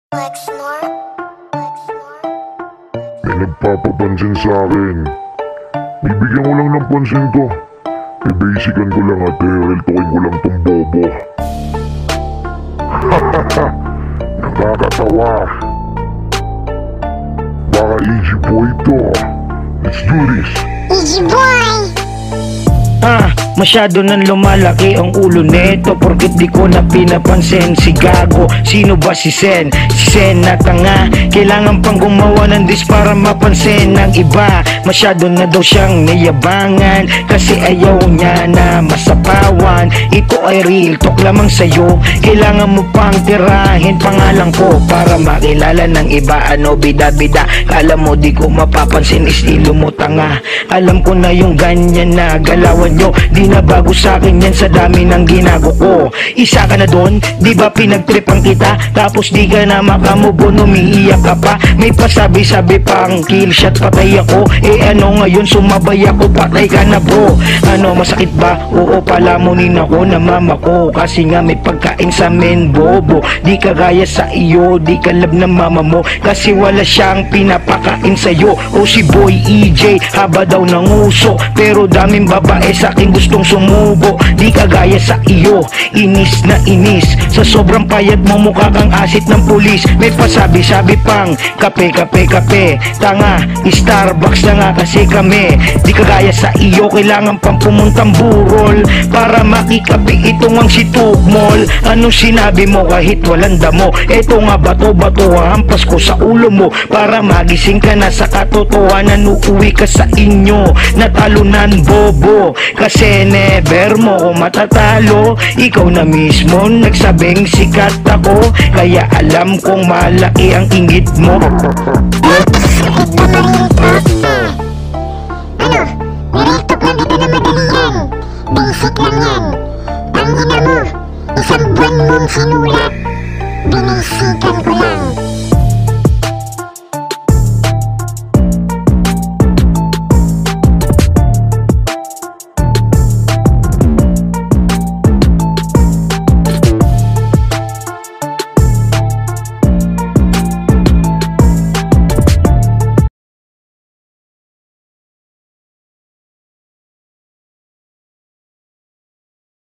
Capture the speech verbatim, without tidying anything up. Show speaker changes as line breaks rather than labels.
May nagpapapansin sa akin. Bibigyan ko lang ng pansin to. Bibasican ko lang at rereltokin ko lang tong bobo. Hahaha, nakakatawa. Baka easy boy to. Let's do this.
Easy boy!
Ah, masyado nang lumalaki ang ulo neto porket di ko na pinapansin si Gago. Sino ba si Sen? Si Sen na tanga. Kailangan pang gumawa ng dis para mapansin ng iba. Masyado na daw siyang nayabangan kasi ayaw niya na masapawan. Ito ay real talk lamang sa'yo. Kailangan mo pang tirahin pangalan ko para makilala ng iba. Ano bida-bida, kala mo di ko mapapansin, estilo mo tanga. Alam ko na yung ganyan na galawan nyo, di na bago sa akin yan sa dami ng ginago ko. Isa ka na doon, di ba pinagtripan kita? Tapos di ka na makamubon, umiiyak ka pa. May pasabi-sabi pang kill shot, patay ako. Eh ano ngayon, sumabay ako, patay ka na bro. Ano, masakit ba? Oo, palamunin ako na mama ko kasi nga may pagkain sa men bobo. Di kagaya sa iyo, di kalab ng mama mo kasi wala siyang pinapakain sa'yo. O si Boy E J, haba daw ng uso pero daming babae sa akin gustong sumubo. Di kagaya sa iyo, inis na inis sa sobrang payat mo, mukha kang asit ng pulis. May pasabi-sabi pang kape, kape, kape. Tanga, Starbucks na nga kasi kami. Di kagaya sa iyo, kailangan pang pumuntang burol para makikape itong ang situgmol. Anong sinabi mo kahit walang damo? Eto nga bato-bato, hampas ko sa ulo mo para magising ka na sa katotohanan. Uuwi ka sa inyo natalunan bobo kasi never mo ko matatalo. Ikaw na mismo nagsabing sikat ako, kaya alam kong malaki ang inggit mo.
Sakit na mariltok. Ano? Mariltok lang kita na madali yan. Basic lang yan. Tangina mo, isang buwan mong sinulat. Binisikan ko lang.